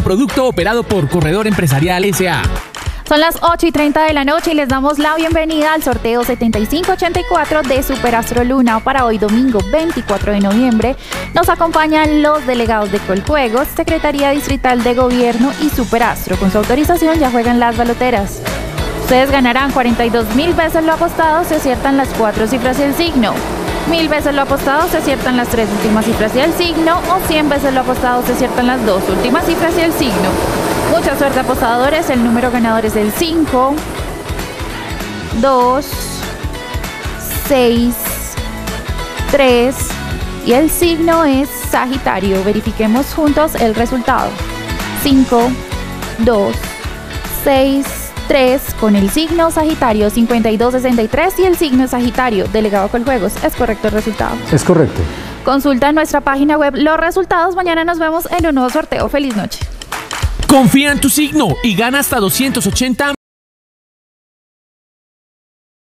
producto operado por Corredor Empresarial S.A. Son las 8:30 de la noche y les damos la bienvenida al sorteo 7584 de Superastro Luna. Para hoy, domingo 24 de noviembre, nos acompañan los delegados de Coljuegos, Secretaría Distrital de Gobierno y Superastro. Con su autorización ya juegan las baloteras. Ustedes ganarán 42.000 veces lo apostado, se aciertan las 4 cifras y el signo. 1.000 veces lo apostado, se aciertan las 3 últimas cifras y el signo. O 100 veces lo apostado, se aciertan las 2 últimas cifras y el signo. Mucha suerte, apostadores. El número ganador es el 5, 2, 6, 3 y el signo es Sagitario. Verifiquemos juntos el resultado. 5, 2, 6, 3 con el signo Sagitario, 5263 y el signo Sagitario. Delegado Coljuegos, ¿es correcto el resultado? Es correcto. Consulta en nuestra página web los resultados. Mañana nos vemos en un nuevo sorteo. Feliz noche. Confía en tu signo y gana hasta 280